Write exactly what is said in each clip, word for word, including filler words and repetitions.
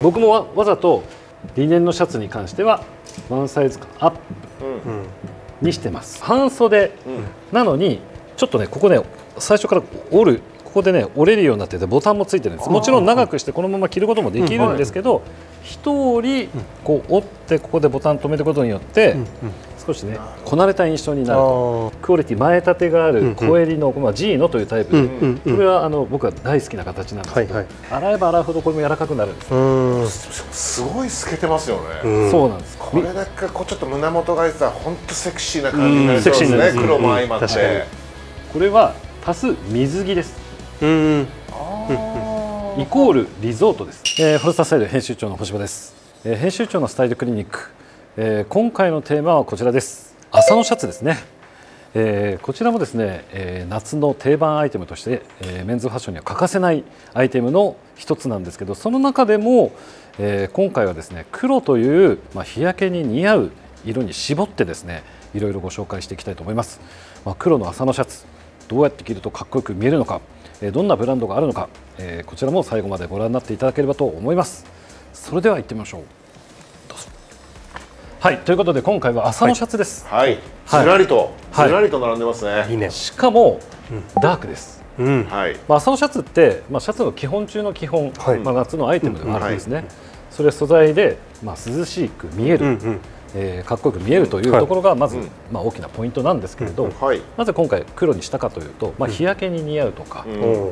僕も わ, わざとリネンのシャツに関してはワンサイズアップにしてます。半袖なのにちょっとねここね最初から折るここでね折れるようになっててボタンもついてるんです。もちろん長くしてこのまま着ることもできるんですけど、一折りこう折ってここでボタン止めることによって少しねこなれた印象になると。クオリティ前立てがある小襟の、まあ、ジー のというタイプで、これはあの僕は大好きな形なんですけど、洗えば洗うほどこれも柔らかくなるんです。 すごい透けてますよね。 そうなんです。 これだけこうちょっと胸元がいてたら本当セクシーな感じになりそうですね。黒も相まって。 これは足す水着です。イコールリゾートです。えー、フォルスタスタイル編集長の星葉です。えー、編集長のスタイルクリニック、えー、今回のテーマはこちらです。朝のシャツですね。えー、こちらもですね、えー、夏の定番アイテムとして、えー、メンズファッションには欠かせないアイテムの一つなんですけど、その中でも、えー、今回はですね黒という、まあ、日焼けに似合う色に絞ってですねいろいろご紹介していきたいと思います。まあ、黒の朝のシャツどうやって着るとかっこよく見えるのか、どんなブランドがあるのか、こちらも最後までご覧になっていただければと思います。それでは行ってみましょう。どうぞ。はい、ということで今回は朝のシャツです。 はい、ずらりとずらりと並んでますね。 いいね。しかもダークです。はい。まあ朝のシャツってまあシャツの基本中の基本、まあ夏のアイテムではあるんですね。それは素材でまあ涼しく見える。えー、かっこよく見えるというところがまず、はいまあ、大きなポイントなんですけれど、うんはい、なぜ今回黒にしたかというと、まあ、日焼けに似合うとか、うんはい、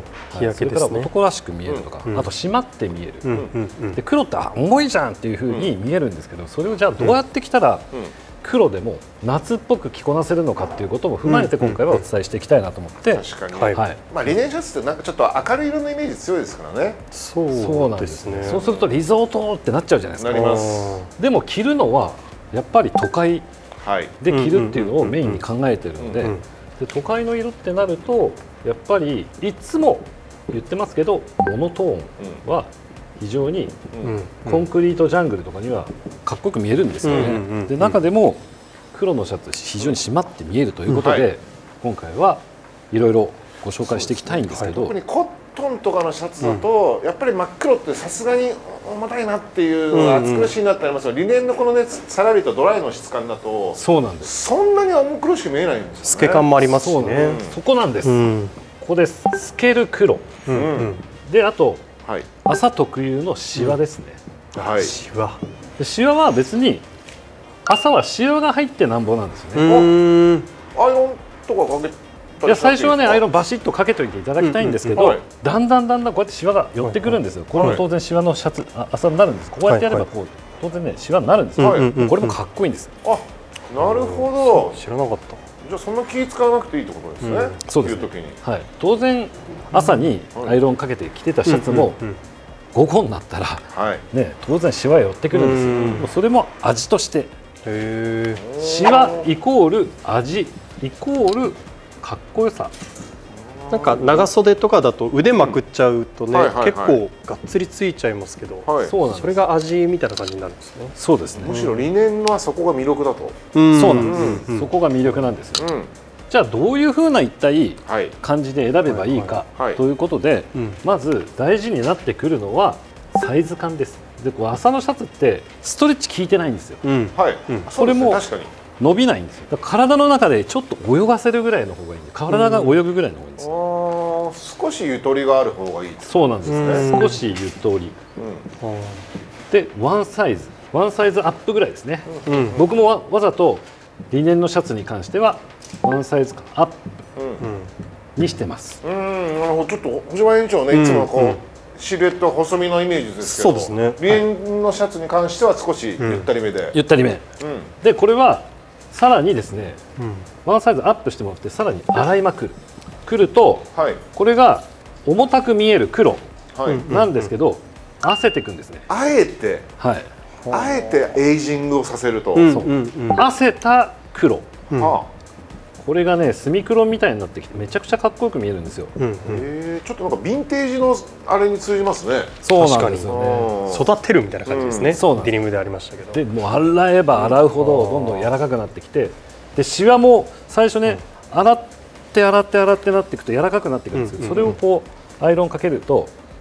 それから男らしく見えるとか、うん、あと締まって見える、うん、で黒って重いじゃんっていうふうに見えるんですけど、それをじゃあどうやって着たら黒でも夏っぽく着こなせるのかっていうことも踏まえて今回はお伝えしていきたいなと思って、 確かに、はいまあ、リネンシャツってなんかちょっと明るい色のイメージ強いですからね。 そうなんですね。そうするとリゾートってなっちゃうじゃないですか。なります。でも着るのはやっぱり都会で着るっていうのをメインに考えているので、都会の色ってなるとやっぱりいつも言ってますけどモノトーンは非常にコンクリートジャングルとかにはかっこよく見えるんですよね。で中でも黒のシャツ非常に締まって見えるということで、はい、今回はいろいろご紹介していきたいんですけど、 特にコットンとかのシャツだと、うん、やっぱり真っ黒ってさすがに重たいなっていうのが暑苦しいなってありますが、リネンのこのねさらりとドライの質感だとそうなんです。 そんなに重苦しく見えないんですよね。 透け感もありますしね。 そこなんです、うん、ここです。透ける黒、うんうん、であと、はい、朝特有のシワですね、 うんはい、シワでシワは別に朝はシワが入ってなんぼなんですよね。 アイロンとかかけいや最初はねアイロンバシッとかけといていただきたいんですけど、だんだんだんだんこうやってシワが寄ってくるんですよ。これも当然シワのシャツ朝になるんです。こうやってやればこう当然ねシワになるんですよ。これもかっこいいんです。 あ、なるほど。 知らなかった。 じゃあそんな気使わなくていいってことですね。 そうですね。はい。当然朝にアイロンかけて着てたシャツも午後になったらね当然シワ寄ってくるんですよ。それも味として。シワイコール味イコールかっこよさ。 なんか長袖とかだと腕まくっちゃうとね、結構がっつりついちゃいますけど、はい、それが味みたいな感じになるんですね。 そうですね。 むしろリネンはそこが魅力だと。 そうなんです、うん、そこが魅力なんですよ、うん、じゃあどういうふうな一体感じで選べばいいかということで、まず大事になってくるのはサイズ感です。でこう朝のシャツってストレッチ効いてないんですよ、うん、はい、うん、それも確かに伸びないんですよ。だから体の中でちょっと泳がせるぐらいの方がいいんで、体が泳ぐぐらいの方がいいんですよ。 ああ、少しゆとりがある方がいいですね。 そうなんですね。少しゆとり、うん、でワンサイズワンサイズアップぐらいですね、うん、僕も わ, わざとリネンのシャツに関してはワンサイズアップにしてます。 うん、うん、なるほど。ちょっと星葉園長ね、いつもこう、うんうん、シルエット細身のイメージですけど、そうですね、リネンのシャツに関しては少しゆったりめで、うん、 ゆったりめ、うん、でこれはさらにですね、うん、ワンサイズアップしてもらってさらに洗いまくるくると、はい、これが重たく見える黒なんですけど、はい、汗てくんですね。 あえて、はい、あえてエイジングをさせると、 汗た黒、うん、これがねスミクロンみたいになってきてめちゃくちゃかっこよく見えるんですよ。うんうん、 えちょっとなんかヴィンテージのあれに通じますね。 そうなんですよね。 育てるみたいな感じですね。うん、デニムでありましたけど。 でもう洗えば洗うほどどんどん柔らかくなってきて、でシワも最初ね、うん、洗って洗って洗ってなっていくと柔らかくなっていくんですけど、それをこうアイロンかけると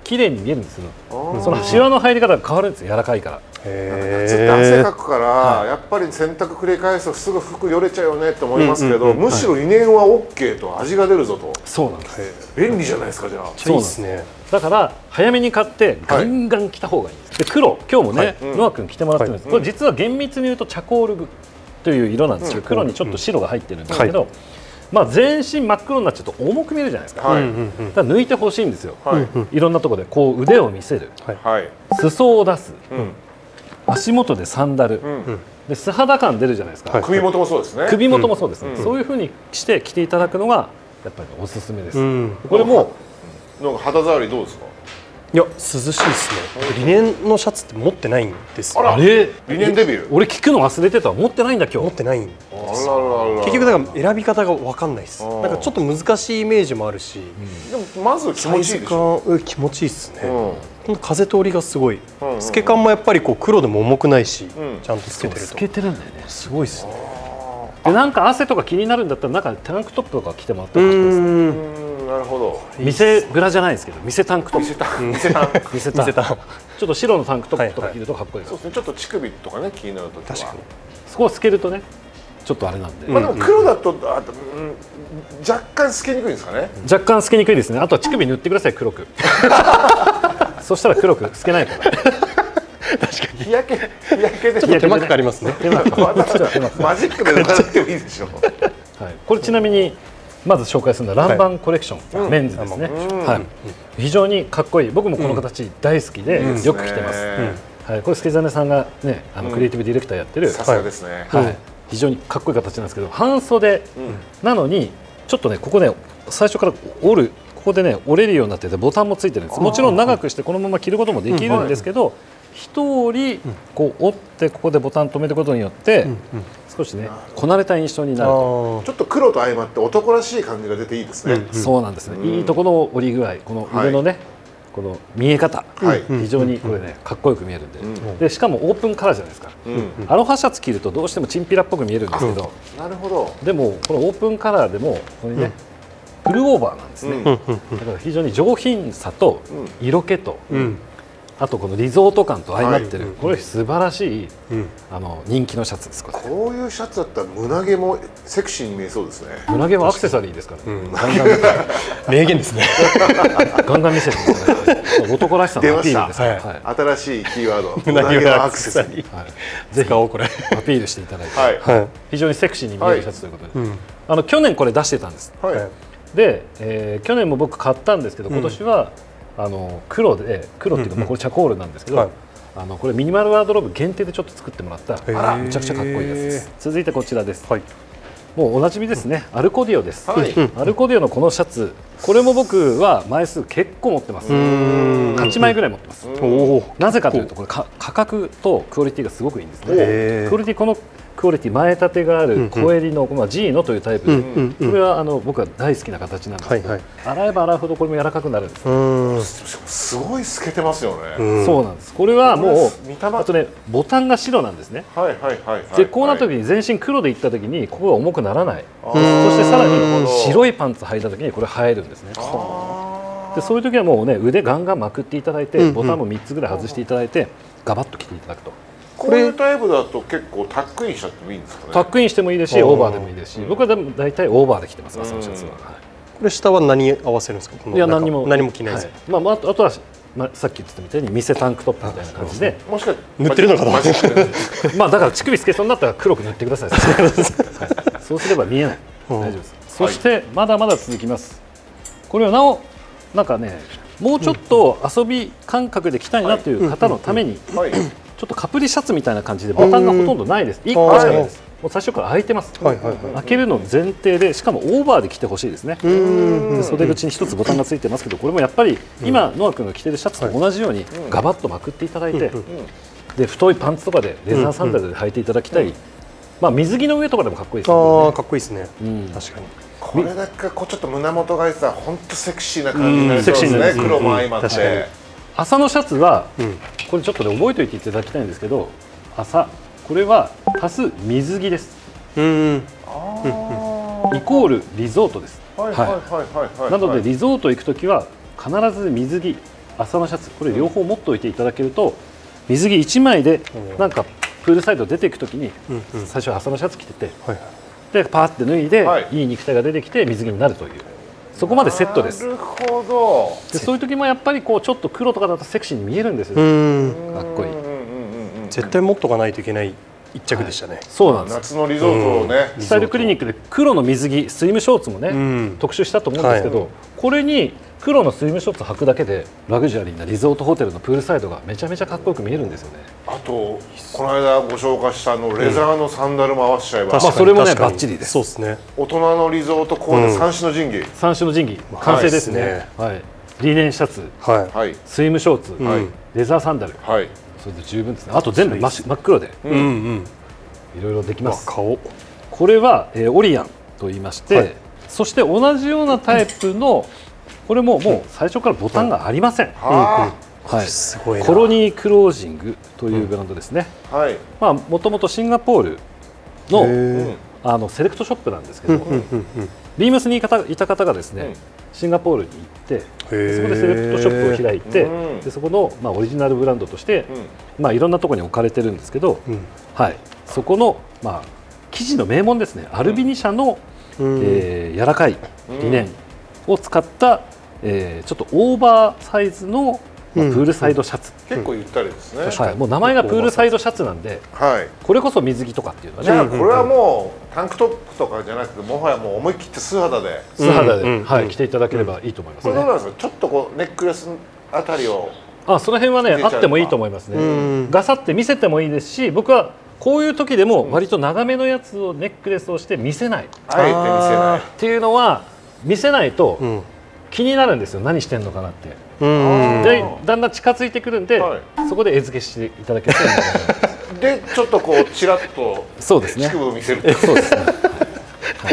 綺麗に見えるんですよ。そのシワの入り方が変わるんですよ、柔らかいから。 夏って汗かくから、はい、やっぱり洗濯繰り返すとすぐ服よれちゃうよねって思いますけど、むしろリネンは オーケー と味が出るぞと。 そうなんです。 便利じゃないですか。じゃあそうですね。 だから早めに買ってガンガン着た方がいいです。で黒、今日もね、はい、ノア君着てもらってるんです。はい、これ実は厳密に言うとチャコールという色なんですけど、黒にちょっと白が入ってるんですけど、はい、まあ全身真っ黒になっちゃうと重く見えるじゃないですか。はい、だから抜いてほしいんですよ。はい、いろんなところでこう腕を見せる、はい、裾を出す、うん、足元でサンダル、うん、で素肌感出るじゃないですか。 首元もそうですね。 首元もそうですね。うん、そういう風にして着ていただくのがやっぱりおすすめです。うん、これもなんか肌触りどうですか？ いや涼しいですね。リネンのシャツって持ってないんですよ。 あれリネンデビュー。 俺聞くの忘れてた。持ってないんだ今日。 持ってないんです。結局だから選び方が分かんないです。なんかちょっと難しいイメージもあるし、 でもまず気持ちいいでしょ。 気持ちいいですね。風通りがすごい。透け感もやっぱりこう黒でも重くないし、ちゃんと透けてると。 透けてるんだよね。 すごいですね。 でなんか汗とか気になるんだったら中でタンクトップとか着てもらってもいいですね。 なるほど。 店ブラじゃないですけど、店タンクトップ。 店タン。店タン。 店タン。店タン。ちょっと白のタンクトップとか着るとかっこいいです。 そうですね。ちょっと乳首とかね気になるときは。 確かに。 そこを透けるとね、ちょっとあれなんで。 まあでも黒だとあと若干透けにくいんですかね。 若干透けにくいですね。あとは乳首塗ってください黒く。そしたら黒く透けないから。 確かに日焼け日焼けでちょっと手間かかりますね。 マジックで塗らなくてもいいでしょ。 はい。これちなみにまず紹介するのはランバンコレクションメンズですね。はい。非常にかっこいい。僕もこの形大好きでよく着てます。はい。これ助真さんがねあのクリエイティブディレクターやってる。 さすがですね。 はい。非常にかっこいい形なんですけど半袖なのにちょっとねここね最初から折るここでね折れるようになっててボタンもついてるんです。もちろん長くしてこのまま着ることもできるんですけど。一折りこう折ってここでボタン止めることによって少しねこなれた印象になるとちょっと黒と相まって男らしい感じが出ていいですね。 そうなんですね。いいところの折り具合この腕のねこの見え方非常にこれねかっこよく見えるんででしかもオープンカラーじゃないですか。アロハシャツ着るとどうしてもチンピラっぽく見えるんですけどなるほどでもこのオープンカラーでもこれねフルオーバーなんですね。だから非常に上品さと色気とあとこのリゾート感と相まってる、はい、これ素晴らしい、うん、あの人気のシャツです。これこういうシャツだったら胸毛もセクシーに見えそうですね。 胸毛はアクセサリーですから、ね、うん、ガンガン名言ですね。 ガンガン見せていただいて男らしさのアピールですから、 はい、新しいキーワード胸毛はアクセサリー、はい、 ぜひこれアピールしていただいて、はい、非常にセクシーに見えるシャツということで、はい、あの去年これ出してたんです、はい、で、えー、去年も僕買ったんですけど今年は、うんあの黒で黒っていうかこれチャコールなんですけど、はい、あのこれミニマルワードローブ限定でちょっと作ってもらっためちゃくちゃかっこいいやつです。続いてこちらです。はい、もうおなじみですね。アルコディオです。はい、アルコディオのこのシャツ、これも僕は枚数結構持ってます。はちまいぐらい持ってます。なぜかというとこれ価格とクオリティがすごくいいんですね。クオリティこのクオリティ前立てがある小襟の、まあ、ジーノというタイプで、これはあの僕は大好きな形なんですけど、洗えば洗うほどこれも柔らかくなるんです。 すごい透けてますよね。 そうなんです。これはもうあとねボタンが白なんですね。でこうなった時に全身黒でいった時にここが重くならない。そしてさらに白いパンツ履いた時にこれ映えるんですね。でそういう時はもうね腕ガンガンまくっていただいてボタンもみっつぐらい外していただいてガバッと着ていただくと。 こういうタイプだと結構タックインしちゃってもいいんですかね。 タックインしてもいいですしオーバーでもいいですし、僕はでも大体オーバーで着てます。朝のシャツは。 これ下は何合わせるんですか。 いや何も何も着ないです。 まああとはまあさっき言ってたみたいに店タンクトップみたいな感じで。 もしか塗ってるのかな。 まあだから乳首つけそうになったら黒く塗ってください。そうすれば見えない。大丈夫です。そしてまだまだ続きます。これはなおなんかねもうちょっと遊び感覚で着たいなという方のために。ちょっとカプリシャツみたいな感じでボタンがほとんどないです。いっこしかないです。もう最初から開いてます。開けるの前提で、しかもオーバーで着てほしいですね。で袖口に一つボタンがついてますけど、これもやっぱり今ノア君が着てるシャツと同じようにガバッとまくっていただいて、で太いパンツとかでレザーサンダルで履いていただきたい。まあ水着の上とかでもかっこいいですね。ああかっこいいですね。確かに。 これだけこうちょっと胸元が開いてたら本当セクシーな感じになりそうですね。黒も相まって。 朝のシャツは、うん、これちょっとで覚えておいていただきたいんですけど朝これは足す水着です。うんイコールリゾートです。なのでリゾート行くときは必ず水着麻のシャツ、これ両方持っておいていただけると、水着いちまいでなんかプールサイド出ていくときに最初は麻のシャツ着てて、でパーって脱いでいい肉体が出てきて水着になるという、そこまでセットです。 なるほど。 でそういう時もやっぱりこうちょっと黒とかだとセクシーに見えるんですよ。かっこいい。 絶対持っとかないといけない一着でしたね。 そうなんです。 夏のリゾートをね、 スタイルクリニックで黒の水着スリムショーツもね特集したと思うんですけど、これに黒のスリムショーツ履くだけでラグジュアリーなリゾートホテルのプールサイドがめちゃめちゃかっこよく見えるんですよね。 あとこの間ご紹介したあのレザーのサンダルも合わせちゃえば、 まあそれもねバッチリです。 そうですね。 大人のリゾートコーデ三種の神器、 三種の神器完成ですね。はい。リネンシャツ、 はい、 スリムショーツ、はい、レザーサンダル、はい、それで十分ですね。あと全部真っ黒で、うんうん、いろいろできます。 顔。 これは、えー、オリアンと言いまして、はい、そして同じようなタイプのこれももう最初からボタンがありません。はい。すごいな。コロニークロージングというブランドですね。うん、はい。まあもともとシンガポールのあのセレクトショップなんですけども、ビームスにいた方がですね、うん、シンガポールに行って、そこでセレクトショップを開いて、でそこのまあオリジナルブランドとして、うん、まあいろんなところに置かれてるんですけど、うん、はい。そこのまあ生地の名門ですね、アルビニ社の、うん、えー、柔らかいリネンを使った、えー、ちょっとオーバーサイズの、まあ、プールサイドシャツ、 うん、結構ゆったりですね。 はい、もう名前がプールサイドシャツなんで、はい、これこそ水着とかっていうのはね。 じゃあこれはもうタンクトップとかじゃなくて、もはやもう思い切って素肌で素肌で、はい、着ていただければいいと思います、ね。 これどうなんですか。ちょっとこうネックレスあたりを、 あ、その辺はねあってもいいと思いますね。ガサって見せてもいいですし、僕はこういう時でも割と長めのやつをネックレスをして見せない、 あえて見せないっていうのは、見せないと気になるんですよ、何してんのかなって。でだんだん近づいてくるんで、はい、そこで餌付けしていただけるとでちょっとこうちらっとそうですね、 乳首を見せる。 そうですね、はい、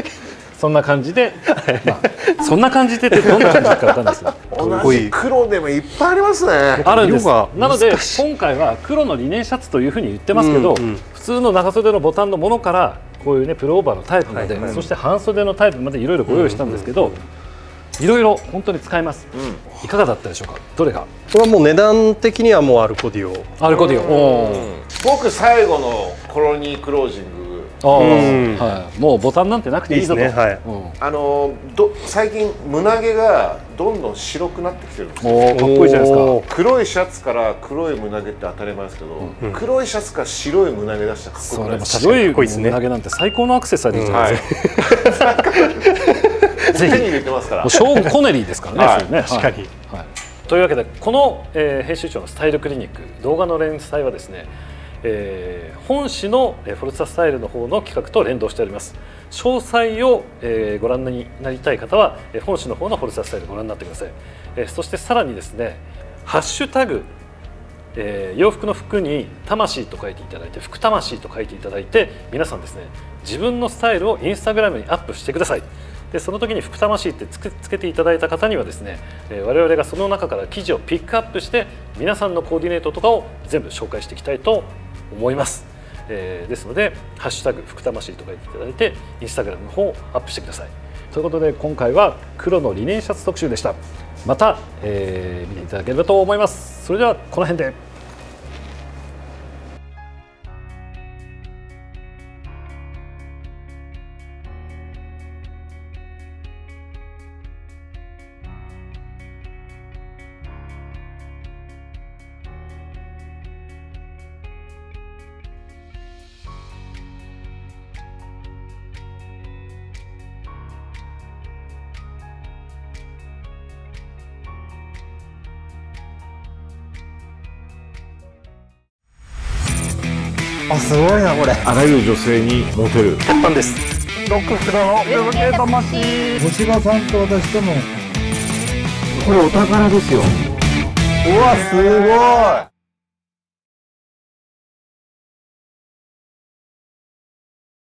そんな感じで、まあ、そんな感じでってどんな感じかわかんないですよ。 同じ黒でもいっぱいありますね。 あるんです。なので今回は黒のリネンシャツというふうに言ってますけど、うんうん、普通の長袖のボタンのものからこういうねプルオーバーのタイプまで、はいはい、そして半袖のタイプまでいろいろご用意したんですけど、いろいろ本当に使えます、うん、いかがだったでしょうか。どれがこれはもう値段的にはもうアルコディオアルコディオ、 僕最後のコロニークロージング、 あ、はい、もうボタンなんてなくていいぞと。 いいですね、はい、うん、あのど最近胸毛がどんどん白くなってきてるんですよ。 おー、かっこいいじゃないですか。 黒いシャツから黒い胸毛って当たり前ですけど、うん、黒いシャツから白い胸毛出したらかっこよくないですか。 白い胸毛なんて最高のアクセサリーじゃないですか。 手に入れてますから。 ショーン・コネリーですからね。はい、 ね、確かに、 はい。というわけでこの、えー、編集長のスタイルクリニック動画の連載はですね、えー、本誌のフォルツァスタイルの方の企画と連動しております。詳細を、えー、ご覧になりたい方は本誌の方のフォルツァスタイルをご覧になってください。えー、そしてさらにですね、ハッシュタグ、えー、洋服の服に魂と書いていただいて、服魂と書いていただいて、皆さんですね、自分のスタイルをインスタグラムにアップしてください。でその時に服魂ってつけ、つけていただいた方にはですね、えー、我々がその中から記事をピックアップして皆さんのコーディネートとかを全部紹介していきたいと思います。えー、ですのでハッシュタグ服魂と書いていただいてインスタグラムの方をアップしてください。ということで今回は黒のリネンシャツ特集でした。また、えー、見ていただければと思います。それではこの辺で。 あ、すごいなこれ。 あらゆる女性にモテる鉄板です。 ロックフラの夜系魂。星葉さんと私とのこれお宝ですよ。 うわ、すごい。